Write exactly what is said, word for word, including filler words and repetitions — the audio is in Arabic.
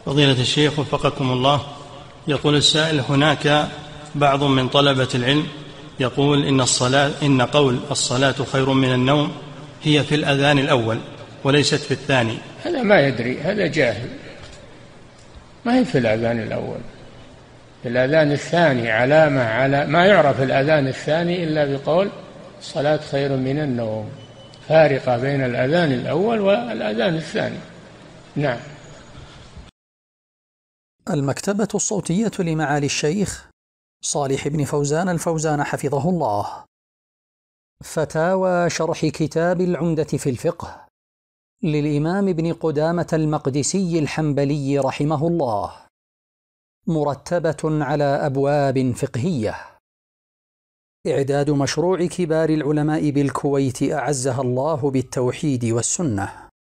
فضيلة الشيخ وفقكم الله، يقول السائل: هناك بعض من طلبة العلم يقول إن الصلاة إن قول الصلاة خير من النوم هي في الأذان الأول وليست في الثاني. هذا ما يدري، هذا جاهل. ما هي في الأذان الأول، في الأذان الثاني، علامة على ما يعرف الأذان الثاني إلا بقول الصلاة خير من النوم، فارقة بين الأذان الأول والأذان الثاني. نعم. المكتبة الصوتية لمعالي الشيخ صالح بن فوزان الفوزان حفظه الله. فتاوى شرح كتاب العمدة في الفقه للإمام ابن قدامة المقدسي الحنبلي رحمه الله، مرتبة على أبواب فقهية. إعداد مشروع كبار العلماء بالكويت أعزها الله بالتوحيد والسنة.